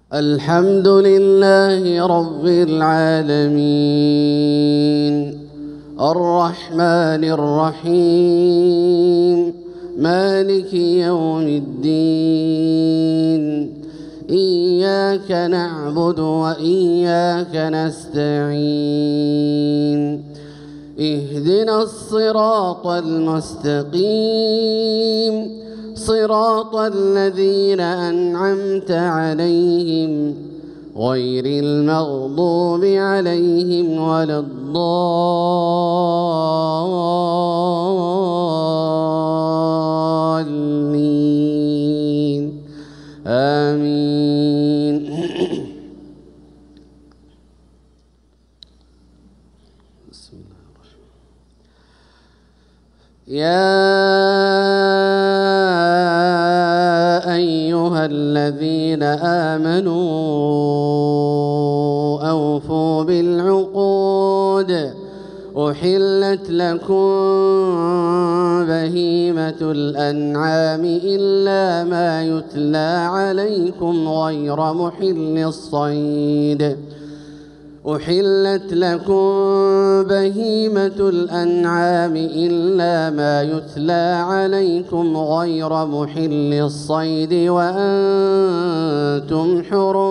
الحمد لله رب العالمين الرحمن الرحيم مالك يوم الدين إياك نعبد وإياك نستعين اهدنا الصراط المستقيم صراط الذين أنعمت عليهم غير المغضوب عليهم ولا الضالين آمين. بسم الله الرحمن الرحيم. يا أيها الذين آمنوا أوفوا بالعقود أحلت لكم بهيمة الأنعام إلا ما يتلى عليكم غير محل الصيد أحلت لكم بهيمة الأنعام إلا ما يتلى عليكم غير محل الصيد وأنتم حرم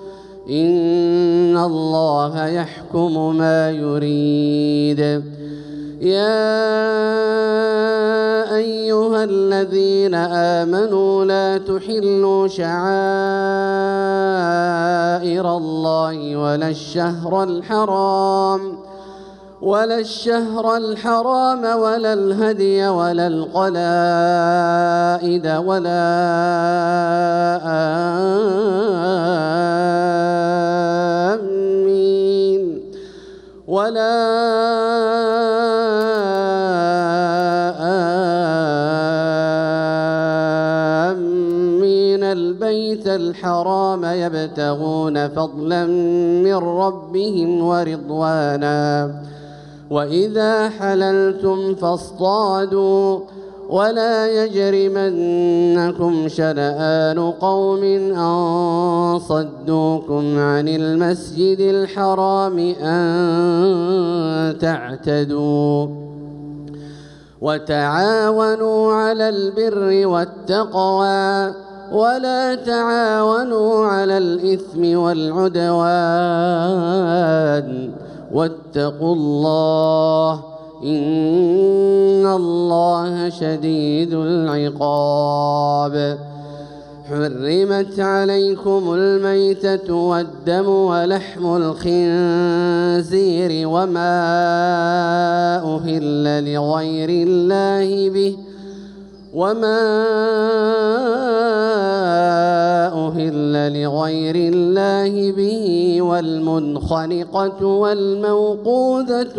إن الله يحكم ما يريد. يا أيها الذين آمنوا لا تحلوا شعائر الله ولا الشهر الحرام ولا الهدي ولا القلائد ولا آمين البيت الحرام يبتغون فضلا من ربهم ورضوانا وإذا حللتم فاصطادوا ولا يجرمنكم شنآن قوم أن صدوكم عن المسجد الحرام أن تعتدوا وتعاونوا على البر والتقوى ولا تعاونوا على الإثم والعدوان واتقوا الله إن الله شديد العقاب. حرمت عليكم الميتة والدم ولحم الخنزير وما أهل لغير الله به والمنخنقة والموقوذة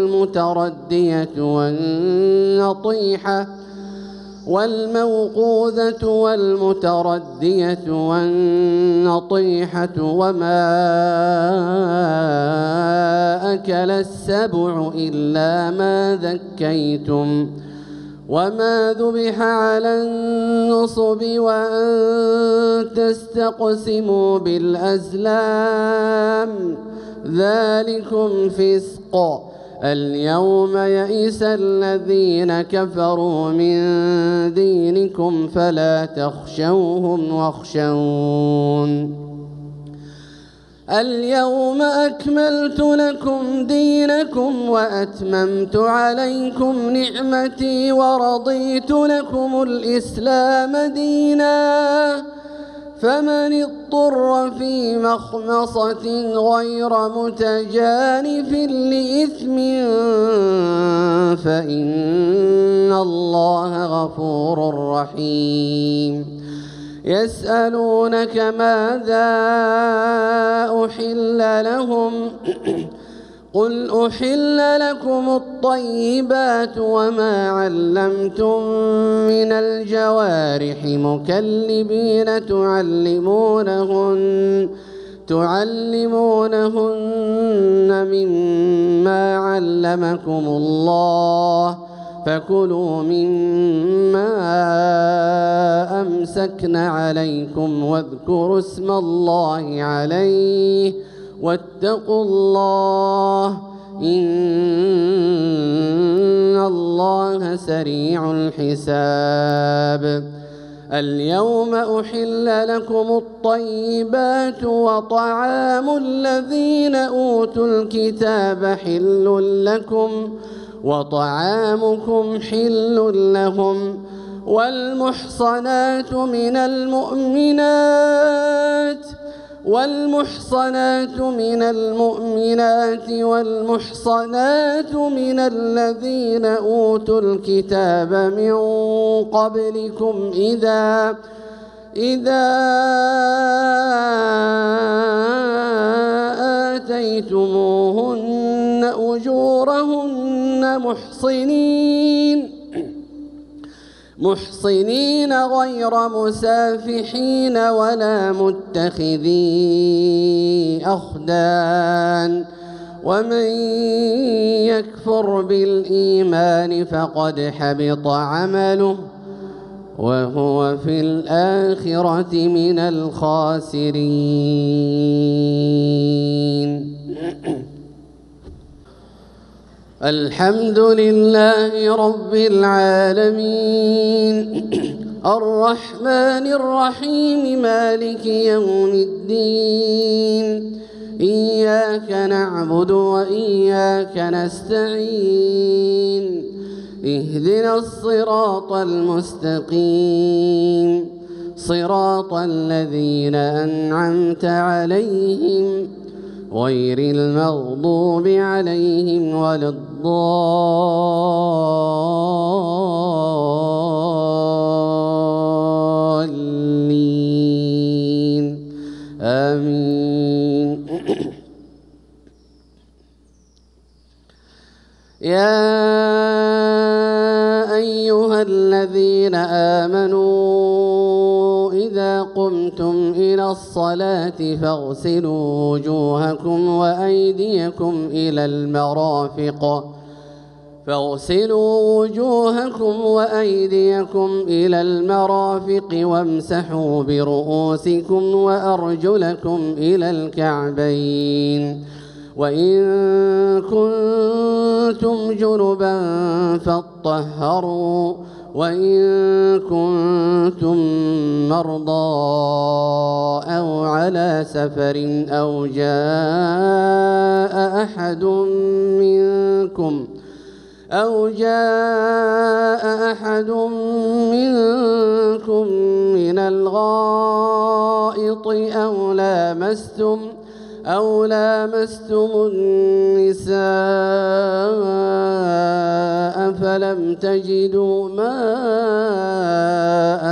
والمتردية والنطيحة وما أكل السبع إلا ما ذكيتم وما ذبح على النصب وأن تستقسموا بالأزلام ذلكم فسق. اليوم يئس الذين كفروا من دينكم فلا تخشوهم واخشون. اليوم أكملت لكم دينكم وأتممت عليكم نعمتي ورضيت لكم الإسلام دينا فمن اضطر في مخمصة غير متجانف لإثم فإن الله غفور رحيم. يسألونك ماذا أحل لهم قل أحل لكم الطيبات وما علمتم من الجوارح مكلبين تعلمونهن مما علمكم الله فكلوا مما أمسكن عليكم واذكروا اسم الله عليه واتقوا الله إن الله سريع الحساب. اليوم أحل لكم الطيبات وطعام الذين أوتوا الكتاب حل لكم وطعامكم حل لهم والمحصنات من المؤمنات والمحصنات من الذين أوتوا الكتاب من قبلكم إذا آتيتموهن أجورهن محصنين غير مسافحين ولا متخذي أخدان ومن يكفر بالإيمان فقد حبط عمله وهو في الآخرة من الخاسرين. الحمد لله رب العالمين الرحمن الرحيم مالك يوم الدين إياك نعبد وإياك نستعين اهدنا الصراط المستقيم صراط الذين أنعمت عليهم غير المغضوب عليهم ولا الضالين آمين. يا أيها الذين آمنوا إذا قمتم إلى الصلاة فاغسلوا وجوهكم وأيديكم إلى المرافق وامسحوا برؤوسكم وأرجلكم إلى الكعبين وإن كنتم جنبا فاطهروا وإن كنتم مرضى أو على سفر أو جاء أحد منكم من الغائط أو لامستم النساء فلم تجدوا ماء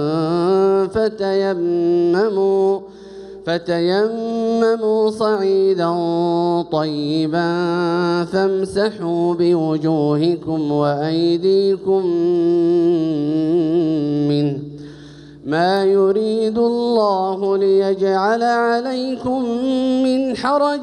فتيمموا صعيدا طيبا فامسحوا بوجوهكم وأيديكم منه ما يريد الله ليجعل عليكم من حرج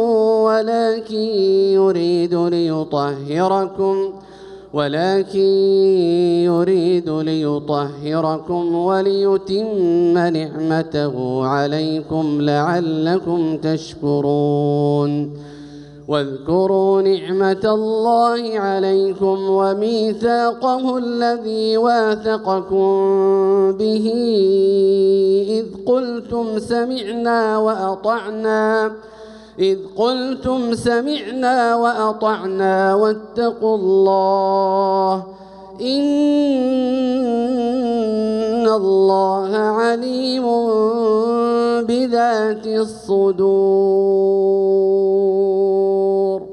ولكن يريد ليطهركم وليتم نعمته عليكم لعلكم تشكرون. واذكروا نعمة الله عليكم وميثاقه الذي واثقكم به إذ قلتم سمعنا وأطعنا واتقوا الله إن الله عليم بذات الصدور.